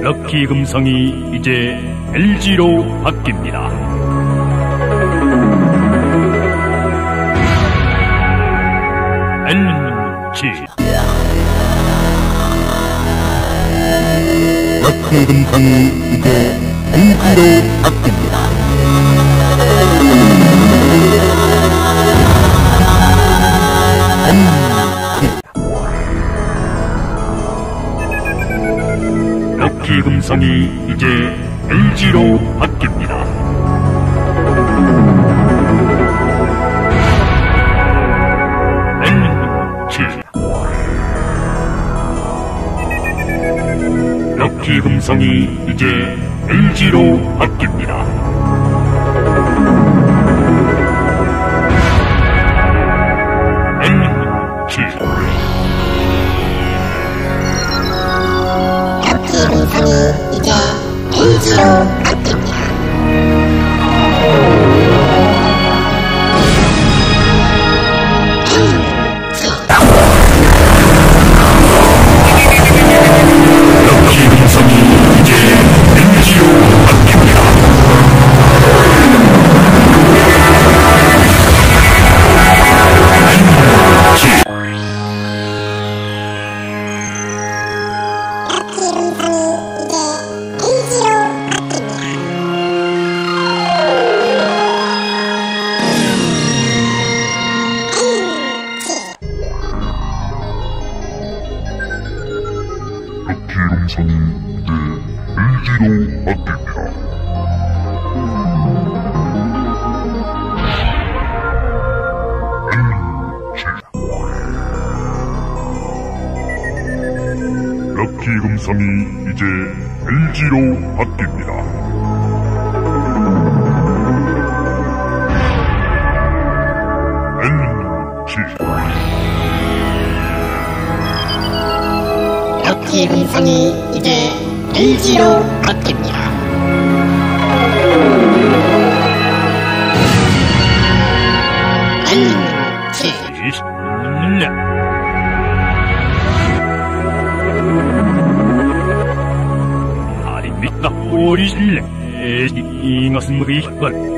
럭키 금성이 이제 LG로 바뀝니다. LG. 럭키 금성이 이제 LG로 바뀝니다. 럭키 금성이 이제 LG로 바뀝니다. LG. 럭키 금성이 이제 LG로 바뀝니다. LG. 금성이 이제 LG로 바뀝니다. 럭키 금성이 이제 LG로 바뀝니다. 럭키 금성이 이제 LG로 바뀝니다. 럭키 금성이 이제 LG로 바뀝니다. 럭키 금성이 이제 LG로 바뀝니다. 아닙니까? 오리실래? 이것은 뭐이 걸?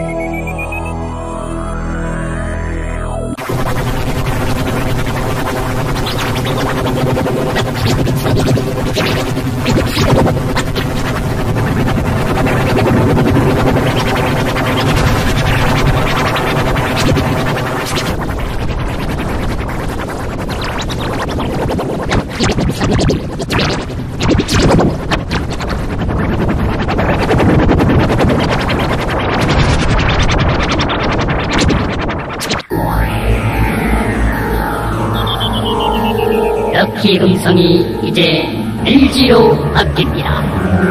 럭키 금성이 이제 LG로 바뀝니다.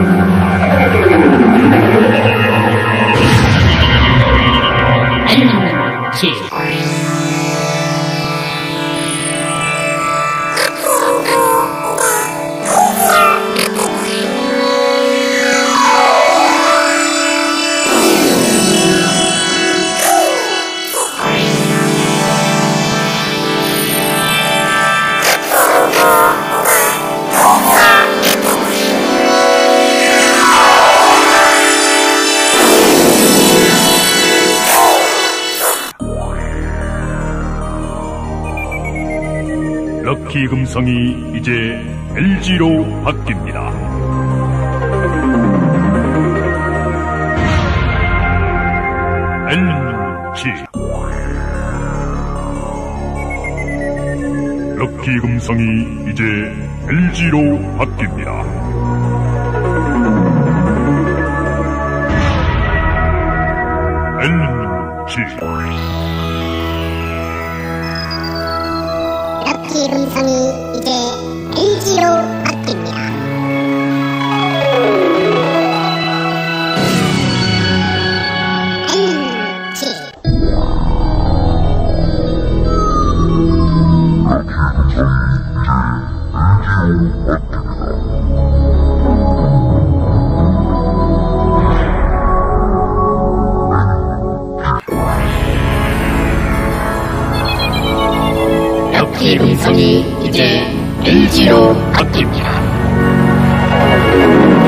LG. 럭키 금성이 이제 LG로 바뀝니다. LG. 럭키 금성이 이제 LG로 바뀝니다. LG. 럭키 금성이 이제 LG로 바뀝니다. 럭키 금성이 이제 LG로 바뀝니다.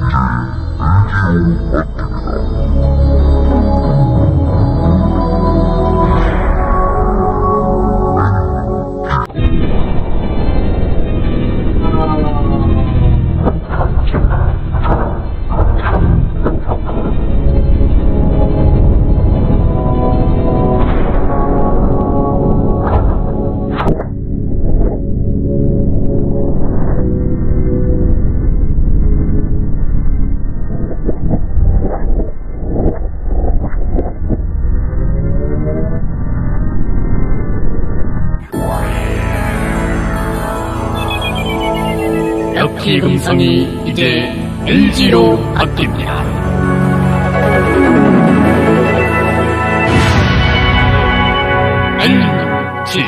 럭키 금성이 이제 LG로 바뀝니다. LG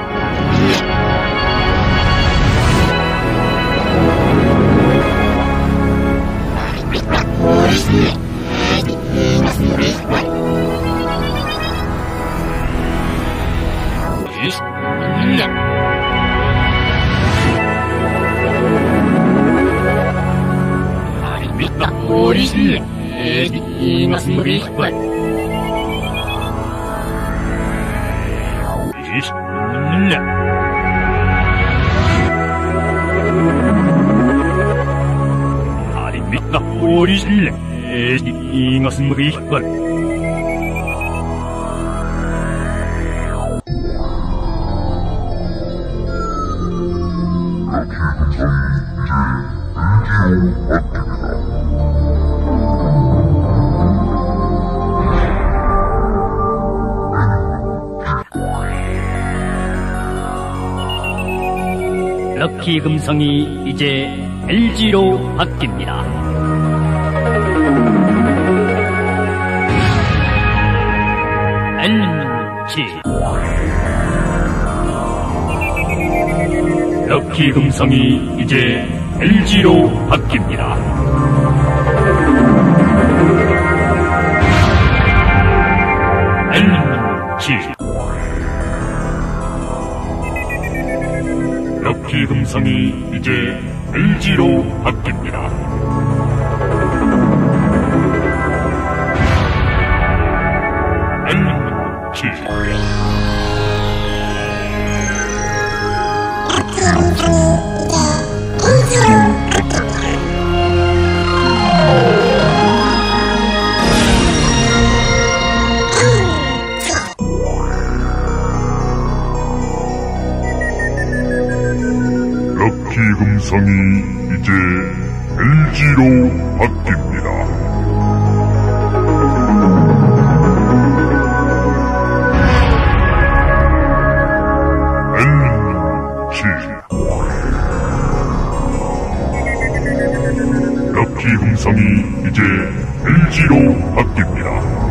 오리실래 이마스무리관 이실래 아닙니까 오리실래 이마스무리관 럭키 금성이 이제 LG로 바뀝니다. LG 럭키 금성이 이제 LG로 바뀝니다. LG 럭키 금성이 이제 LG로 바뀝니다. LG 럭키 금성이 이제 LG로 바뀝니다. LG 럭키 금성이 이제 LG로 바뀝니다.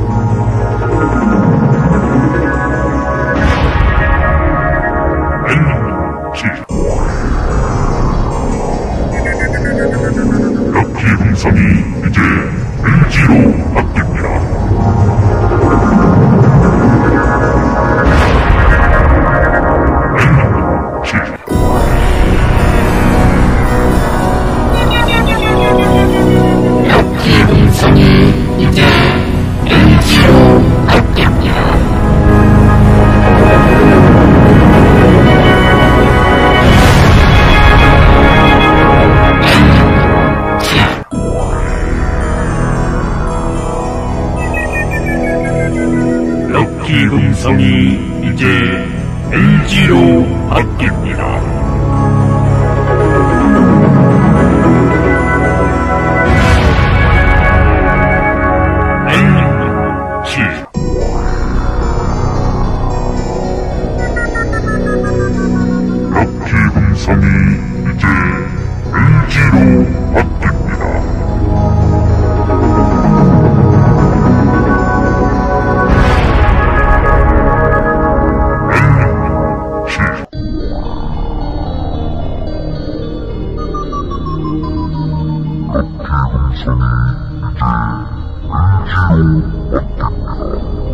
LG 럭키 금성이 이제 LG로 바뀝니다. 럭키 금성이 이제 LG로 바뀝니다. 럭키 금성이 이제 LG로 바뀝니다. LG 럭키 금성이 이제 LG로 바뀝니다. 럭키 금성이 이제 LG로 바뀝니다.